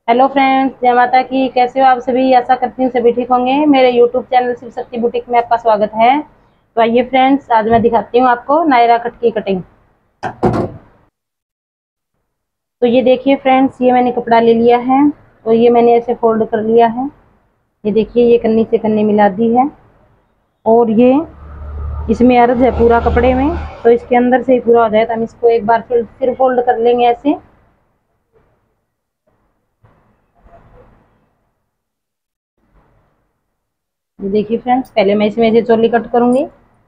Hello friends, जय माता की। कैसे हो आप सभी? आशा करती हूँ सभी ठीक होंगे। मेरे YouTube channel Shiv Shakti boutique में आपका स्वागत है। तो आइए फ्रेंड्स, आज मैं दिखाती हूँ आपको नायरा कट की कटिंग। तो ये देखिए फ्रेंड्स, ये मैंने कपड़ा ले लिया है और ये मैंने ऐसे फोल्ड कर लिया है। ये देखिए, ये कन्नी से कन्नी मिला दी है और ये इसमें अर्ज है पूरा कपड़े में, तो इसके अंदर से ही पूरा हो जाए तो हम इसको एक बार फिर फोल्ड कर लेंगे ऐसे। ये देखिए फ्रेंड्स, पहले मैं इसमें से चोली कट करूंगी।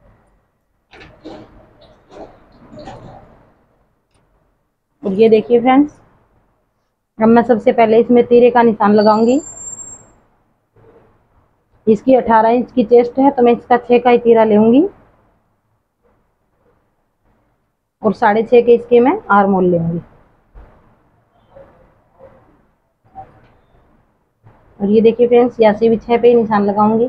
और ये देखिए फ्रेंड्स, अब मैं सबसे पहले इसमें तीरे का निशान लगाऊंगी। इसकी 18 इंच की चेस्ट है तो मैं इसका 6 का ही तीरा लूंगी और 6.5 के इसके मैं आर मोल लूंगी। और ये देखिए फ्रेंड्स, यहाँ से भी 6 पे ही निशान लगाऊंगी।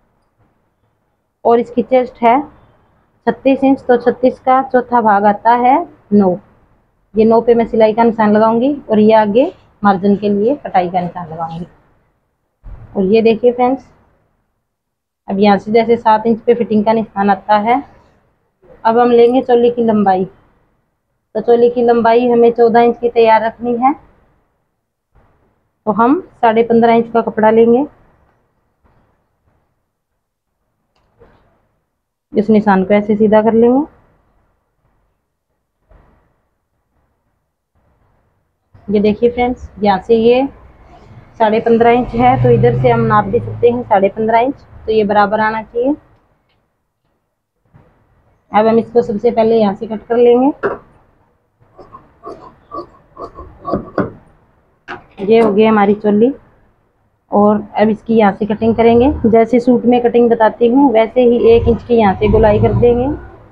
और इसकी चेस्ट है 36 इंच, तो 36 का चौथा भाग आता है 9। ये 9 पे मैं सिलाई का निशान लगाऊंगी और ये आगे मार्जिन के लिए कटाई का निशान लगाऊंगी। और ये देखिए फ्रेंड्स, अब यहाँ से जैसे 7 इंच पे फिटिंग का निशान आता है। अब हम लेंगे चोली की लंबाई। तो चोली की लंबाई हमें 14 इंच की तैयार रखनी है, तो हम 15.5 इंच का कपड़ा लेंगे। इस निशान को ऐसे सीधा कर लेंगे। ये देखिए फ्रेंड्स, यहाँ से ये 15.5 इंच है तो इधर से हम नाप भी सकते हैं 15.5 इंच, तो ये बराबर आना चाहिए। अब हम इसको सबसे पहले यहाँ से कट कर लेंगे। ये हो गई हमारी चोली और अब इसकी यहाँ से कटिंग करेंगे। जैसे सूट में कटिंग बताती हूँ वैसे ही 1 इंच की यहाँ से गोलाई कर देंगे।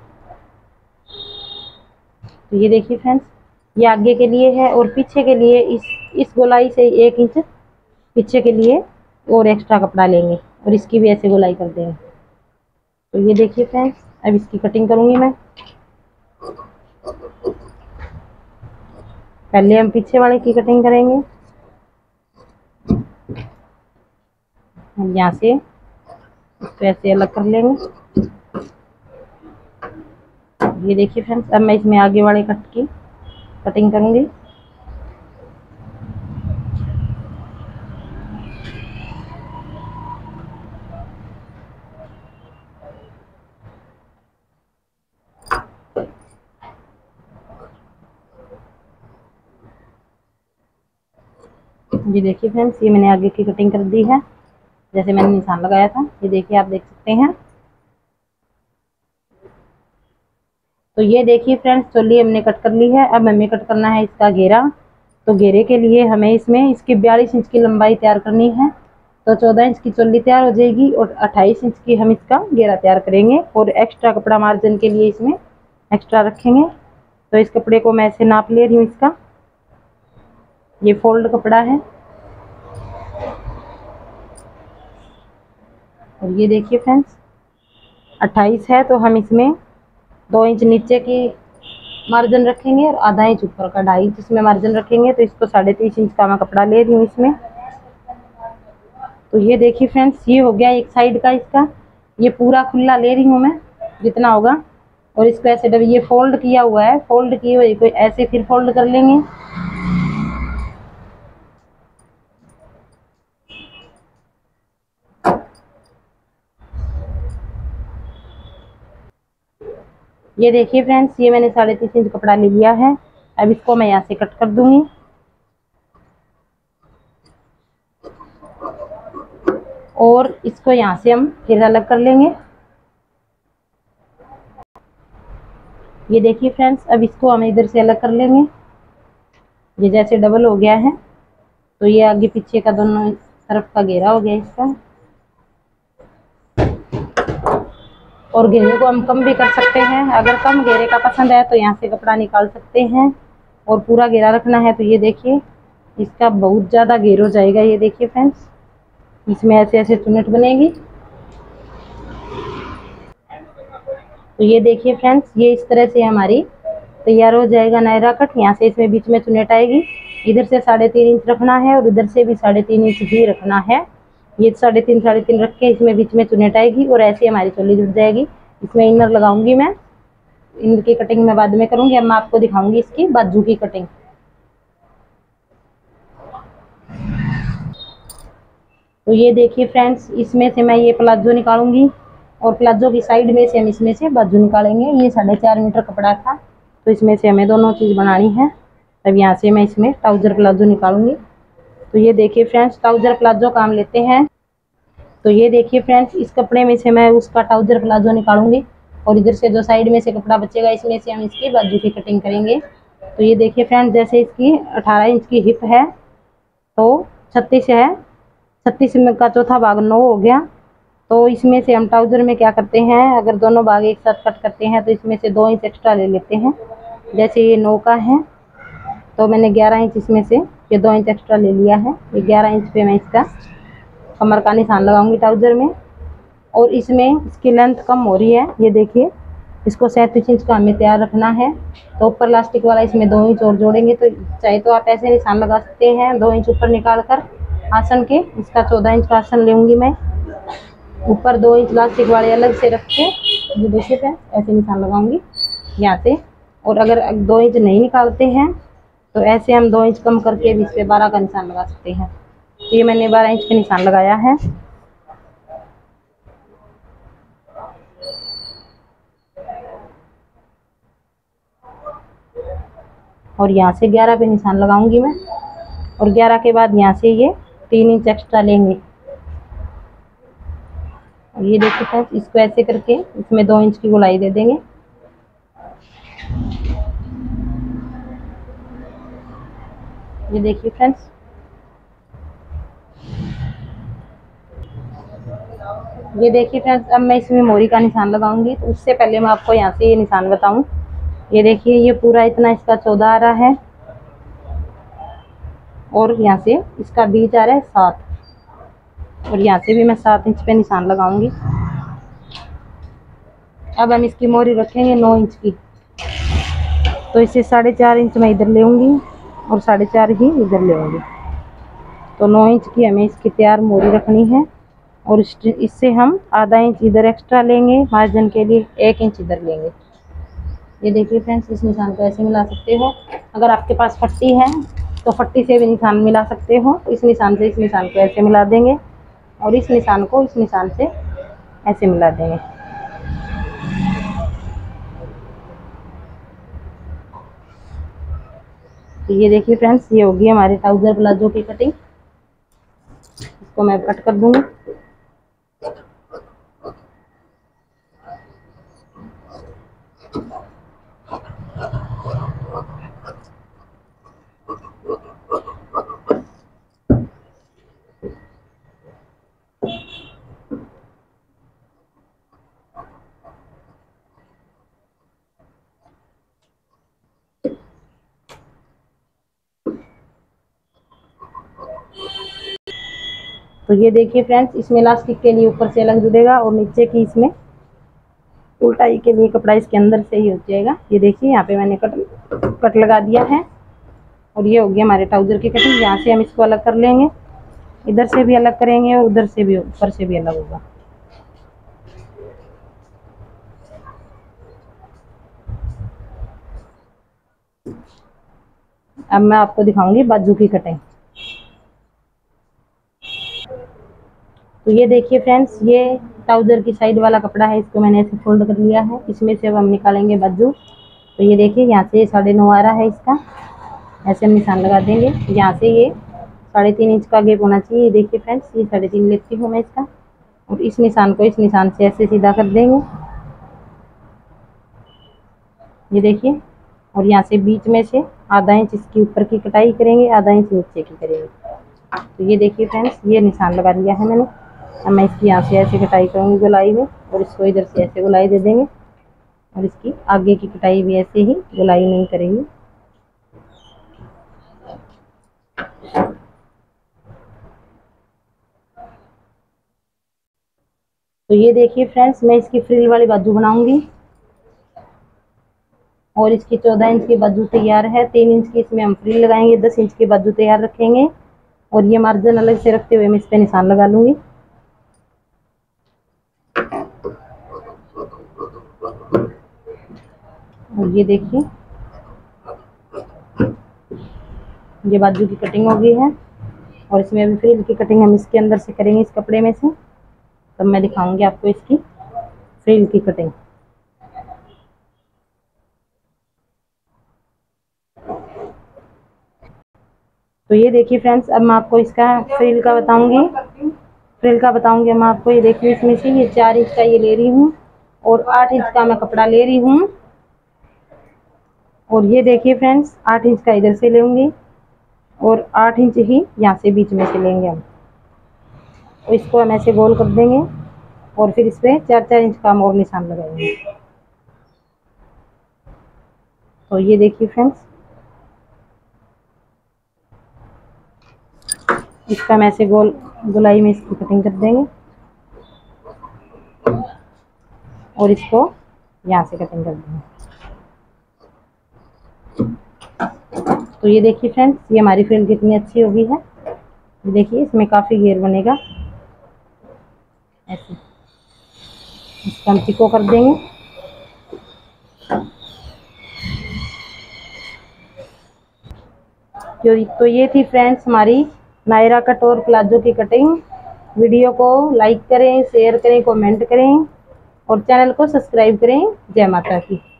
तो ये देखिए फ्रेंड्स, ये आगे के लिए है और पीछे के लिए इस गोलाई से 1 इंच पीछे के लिए और एक्स्ट्रा कपड़ा लेंगे और इसकी भी ऐसे गोलाई कर देंगे। तो ये देखिए फ्रेंड्स, अब इसकी कटिंग करूंगी मैं। पहले हम पीछे वाले की कटिंग करेंगे। हम यहाँ से इसको ऐसे अलग कर लेंगे। ये देखिए फ्रेंड्स, अब मैं इसमें आगे वाले कट की कटिंग करूंगी। ये देखिए फ्रेंड्स, ये मैंने आगे की कटिंग कर दी है जैसे मैंने निशान लगाया था। ये देखिए, आप देख सकते हैं। तो ये देखिए फ्रेंड्स, चोली हमने कट कर ली है। अब हमें कट करना है इसका घेरा। तो घेरे के लिए हमें इसमें इसकी 42 इंच की लंबाई तैयार करनी है। तो 14 इंच की चोली तैयार हो जाएगी और 28 इंच की हम इसका घेरा तैयार करेंगे और एक्स्ट्रा कपड़ा मार्जिन के लिए इसमें एक्स्ट्रा रखेंगे। तो इस कपड़े को मैं ऐसे नाप ले रही हूँ। इसका ये फोल्ड कपड़ा है और ये देखिए फ्रेंड्स, 28 है तो हम इसमें 2 इंच नीचे की मार्जिन रखेंगे और आधा इंच ऊपर का 2.5 इंच इसमें मार्जिन रखेंगे। तो इसको 23.5 इंच का मैं कपड़ा ले रही हूँ इसमें। तो ये देखिए फ्रेंड्स, ये हो गया एक साइड का इसका। ये पूरा खुला ले रही हूँ मैं जितना होगा और इसको ऐसे ये फोल्ड किया हुआ है, फोल्ड किए हुए को ऐसे फिर फोल्ड कर लेंगे। ये देखिए फ्रेंड्स, ये मैंने 3.5 इंच कपड़ा ले लिया है। अब इसको मैं यहाँ से कट कर दूंगी। और इसको यहाँ से हम फिर अलग कर लेंगे। ये देखिए फ्रेंड्स, अब इसको हम इधर से अलग कर लेंगे। ये जैसे डबल हो गया है तो ये आगे पीछे का दोनों तरफ का घेरा हो गया इसका। और घेरे को हम कम भी कर सकते हैं। अगर कम घेरे का पसंद है तो यहाँ से कपड़ा निकाल सकते हैं और पूरा घेरा रखना है। तो ये देखिए, इसका बहुत ज़्यादा घेर हो जाएगा। ये देखिए फ्रेंड्स, इसमें ऐसे ऐसे चुन्नट बनेगी। तो ये देखिए फ्रेंड्स, ये इस तरह से हमारी तैयार हो जाएगा नायरा कट। यहाँ से इसमें बीच में चुन्नट आएगी इधर से 3.5 इंच रखना है और इधर से भी 3.5 इंच ही रखना है। ये 3.5 रख के इसमें बीच में चुनेट आएगी और ऐसे हमारी चोली जुड़ जाएगी। इसमें इनर लगाऊंगी मैं, इनर की कटिंग मैं बाद में करूंगी। अब मैं आपको दिखाऊंगी इसकी बाजू की कटिंग। तो ये देखिए फ्रेंड्स, इसमें से मैं ये प्लाजो निकालूंगी और प्लाजो की साइड में से हम इसमें से बाजू निकालेंगे। ये 4.5 मीटर कपड़ा था, तो इसमें से हमें दोनों चीज़ बनानी है। तब यहाँ से मैं इसमें ट्राउज़र प्लाजो निकालूंगी। तो ये देखिए फ्रेंड्स, ट्राउज़र प्लाजो काम लेते हैं। तो ये देखिए फ्रेंड्स, इस कपड़े में से मैं उसका ट्राउज़र प्लाजो निकालूंगी और इधर से जो साइड में से कपड़ा बचेगा इसमें से हम इसकी बाजू की कटिंग करेंगे। तो ये देखिए फ्रेंड्स, जैसे इसकी 18 इंच की हिप है तो 36 है, 36 में का चौथा भाग 9 हो गया। तो इसमें से हम ट्राउज़र में क्या करते हैं, अगर दोनों भाग एक साथ कट करते हैं तो इसमें से 2 इंच एक्स्ट्रा ले लेते हैं। जैसे ये 9 का है तो मैंने 11 इंच इसमें से ये 2 इंच एक्स्ट्रा ले लिया है। ये 11 इंच पे मैं इसका कमर का निशान लगाऊंगी ट्राउज़र में। और इसमें इसकी लेंथ कम हो रही है, ये देखिए, इसको 37 इंच का हमें तैयार रखना है। तो ऊपर लास्टिक वाला इसमें 2 इंच और जोड़ेंगे। तो चाहे तो आप ऐसे निशान लगा सकते हैं, 2 इंच ऊपर निकाल कर आसन के। इसका 14 इंच का आसन लूँगी मैं, ऊपर 2 इंच लास्टिक वाले अलग से रख के ये देखिए फ्रेंड्स, ऐसे निशान लगाऊंगी यहाँ से। और अगर 2 इंच नहीं निकालते हैं तो ऐसे हम 2 इंच कम करके भी इस पे 12 का निशान लगा सकते हैं। तो ये मैंने 12 इंच का निशान लगाया है। और यहाँ से 11 पे निशान लगाऊंगी मैं। और 11 के बाद यहाँ से ये 3 इंच एक्स्ट्रा लेंगे। और ये देखिए फ्रेंड्स, इसको ऐसे करके इसमें 2 इंच की गोलाई दे देंगे। ये देखिए फ्रेंड्स, ये देखिए फ्रेंड्स, अब मैं इसमें मोरी का निशान लगाऊंगी। तो उससे पहले मैं आपको यहाँ से ये निशान बताऊं। ये देखिए, ये पूरा इतना इसका 14 आ रहा है और यहाँ से इसका बीच आ रहा है 7 और यहाँ से भी मैं 7 इंच पे निशान लगाऊंगी। अब हम इसकी मोरी रखेंगे 9 इंच की। तो इसे 4.5 इंच मैं इधर लेऊंगी और 4.5 ही इधर लेऊंगी। तो 9 इंच की हमें इसकी तैयार मोरी रखनी है। और इससे हम आधा इंच इधर एक्स्ट्रा लेंगे मार्जिन के लिए, 1 इंच इधर लेंगे। ये देखिए फ्रेंड्स, इस निशान को ऐसे मिला सकते हो। अगर आपके पास पट्टी है तो पट्टी से भी निशान मिला सकते हो। इस निशान से इस निशान को ऐसे मिला देंगे और इस निशान को इस निशान से ऐसे मिला देंगे। तो ये देखिए फ्रेंड्स, ये होगी हमारे ट्राउज़र प्लाजो की कटिंग। इसको मैं कट कर दूंगी। तो ये देखिए फ्रेंड्स, इसमें इलास्टिक के लिए ऊपर से अलग जुड़ेगा और नीचे की इसमें उल्टाई के लिए कपड़ा इसके अंदर से ही हो जाएगा। ये देखिए, यहाँ पे मैंने कट लगा दिया है। और ये हो गया हमारे ट्राउज़र की कटिंग। यहाँ से हम इसको अलग कर लेंगे, इधर से भी अलग करेंगे और उधर से भी, ऊपर से भी अलग होगा। अब मैं आपको दिखाऊंगी बाजू की कटिंग। तो ये देखिए फ्रेंड्स, ये ट्राउज़र की साइड वाला कपड़ा है, इसको मैंने ऐसे फोल्ड कर लिया है। इसमें से अब हम निकालेंगे बाजू। तो ये देखिए, यहाँ से 9.5 आ रहा है इसका, ऐसे हम निशान लगा देंगे। यहाँ से ये 3.5 इंच का गैप होना चाहिए। ये देखिए फ्रेंड्स, ये 3.5 लेती हूँ मैं इसका और इस निशान को इस निशान से ऐसे सीधा कर देंगे। ये देखिए, और यहाँ से बीच में से आधा इंच इसकी ऊपर की कटाई करेंगे, आधा इंच नीचे की करेंगे। तो ये देखिए फ्रेंड्स, ये निशान लगा दिया है मैंने। अब मैं इसकी यहाँ से ऐसे कटाई करूँगी गोलाई में और इसको इधर से ऐसे गोलाई दे देंगे और इसकी आगे की कटाई भी ऐसे ही गोलाई नहीं करेंगे। तो ये देखिए फ्रेंड्स, मैं इसकी फ्रिल वाली बाजू बनाऊंगी। और इसकी 14 इंच की बाजू तैयार है। 3 इंच की इसमें हम फ्रिल लगाएंगे, 10 इंच की बाजू तैयार रखेंगे और ये मार्जिन अलग से रखते हुए मैं इस पे निशान लगा लूंगी। और ये देखिए ये बाजू की कटिंग हो गई है और इसमें अभी फ्रिल की कटिंग हम इसके अंदर से करेंगे, इस कपड़े में से। तब मैं दिखाऊंगी आपको इसकी फ्रिल की कटिंग। तो ये देखिए फ्रेंड्स, अब मैं आपको इसका फ्रिल का बताऊंगी मैं आपको। ये देखिए इसमें से ये 4 इंच का ये ले रही हूँ और 8 इंच का मैं कपड़ा ले रही हूँ। और ये देखिए फ्रेंड्स 8 इंच का इधर से लेंगे और 8 इंच ही यहाँ से बीच में से लेंगे हम। तो इसको हम ऐसे गोल कर देंगे और फिर इस पे 4-4 इंच का हम और निशान लगाएंगे। तो ये देखिए फ्रेंड्स, इसका हम ऐसे गोलाई में इसकी कटिंग कर देंगे और इसको यहाँ से कटिंग कर देंगे। तो ये देखिए फ्रेंड्स, ये हमारी फ्रिल कितनी अच्छी हो गई है। ये देखिए इसमें काफ़ी घेर बनेगा ऐसे। इसको हम पिको कर देंगे। तो ये थी फ्रेंड्स हमारी नायरा कट और प्लाजो की कटिंग। वीडियो को लाइक करें, शेयर करें, कमेंट करें और चैनल को सब्सक्राइब करें। जय माता की।